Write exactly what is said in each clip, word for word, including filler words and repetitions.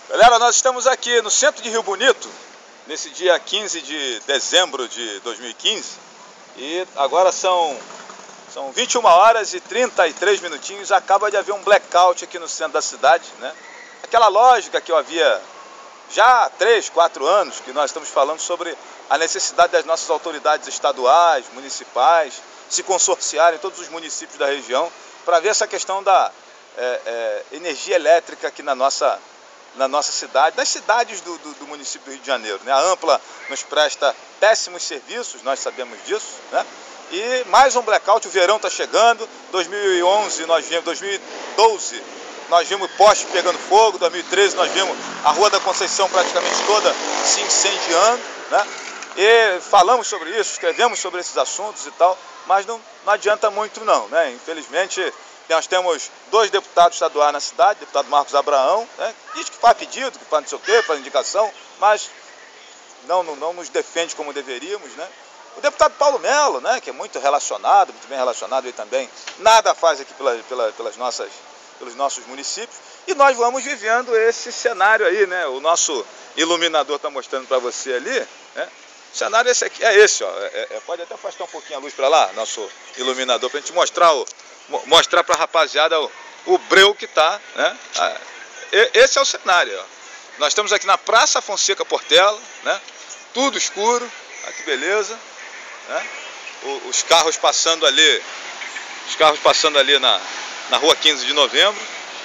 Galera, nós estamos aqui no centro de Rio Bonito, nesse dia quinze de dezembro de dois mil e quinze, e agora são, são vinte e uma horas e trinta e três minutinhos, acaba de haver um blackout aqui no centro da cidade, né? Aquela lógica que eu havia já há três, quatro anos, que nós estamos falando sobre a necessidade das nossas autoridades estaduais, municipais, se consorciarem, todos os municípios da região, para ver essa questão da é, é, energia elétrica aqui na nossa na nossa cidade, nas cidades do, do, do município do Rio de Janeiro, né? A Ampla nos presta péssimos serviços, nós sabemos disso, né? E mais um blackout, o verão está chegando, dois mil e onze, nós vimos, dois mil e doze, nós vimos poste pegando fogo, dois mil e treze nós vimos a Rua da Conceição praticamente toda se incendiando, né? E falamos sobre isso, escrevemos sobre esses assuntos e tal, mas não, não adianta muito não, né? Infelizmente, nós temos dois deputados estaduais na cidade, o deputado Marcos Abraão, né, diz que faz pedido, que faz não sei o quê, faz indicação, mas não, não, não nos defende como deveríamos, né? O deputado Paulo Melo, né, que é muito relacionado, muito bem relacionado aí também, nada faz aqui pela, pela, pelas nossas, pelos nossos municípios, e nós vamos vivendo esse cenário aí, né? O nosso iluminador está mostrando para você ali, né? O cenário esse aqui, é esse, ó. É, é, pode até afastar um pouquinho a luz para lá, nosso iluminador, para a gente mostrar o mostrar para a rapaziada o, o breu que tá, né? Esse é o cenário, ó. Nós estamos aqui na Praça Fonseca Portela, né? Tudo escuro, olha que beleza, né? O, os carros passando ali, os carros passando ali na, na rua quinze de novembro.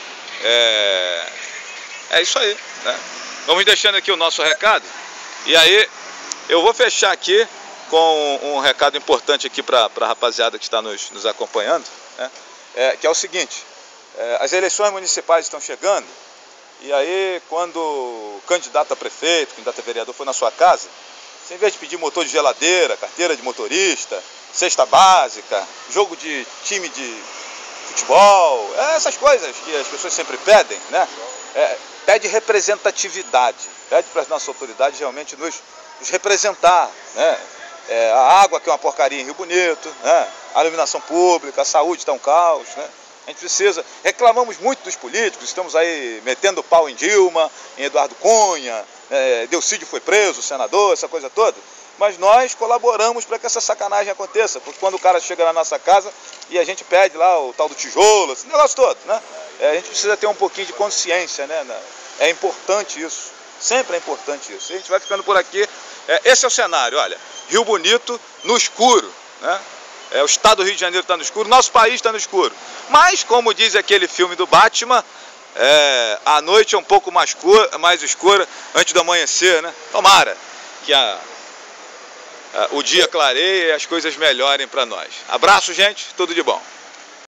É, é isso aí, né? Vamos deixando aqui o nosso recado, e aí eu vou fechar aqui com um recado importante aqui para a rapaziada que está nos, nos acompanhando, né? É, que é o seguinte, é, as eleições municipais estão chegando, e aí quando o candidato a prefeito, candidato a vereador for na sua casa, você, em vez de pedir motor de geladeira, carteira de motorista, cesta básica, jogo de time de futebol, é, essas coisas que as pessoas sempre pedem, né? É, pede representatividade, pede para as nossas autoridades realmente nos, nos representar, né? É, a água que é uma porcaria em Rio Bonito, né? A iluminação pública, a saúde está um caos, né? A gente precisa, reclamamos muito dos políticos, estamos aí metendo pau em Dilma, em Eduardo Cunha, é, Delcídio foi preso, senador, essa coisa toda, mas nós colaboramos para que essa sacanagem aconteça, porque quando o cara chega na nossa casa e a gente pede lá o tal do tijolo, esse negócio todo, né? É, a gente precisa ter um pouquinho de consciência, né? É importante isso, sempre é importante isso. E a gente vai ficando por aqui. É, esse é o cenário, olha, Rio Bonito no escuro, né? É, o estado do Rio de Janeiro está no escuro, nosso país está no escuro. Mas, como diz aquele filme do Batman, é, a noite é um pouco mais, cor, mais escura antes do amanhecer, né? Tomara que a, a, o dia clareie e as coisas melhorem para nós. Abraço, gente, tudo de bom.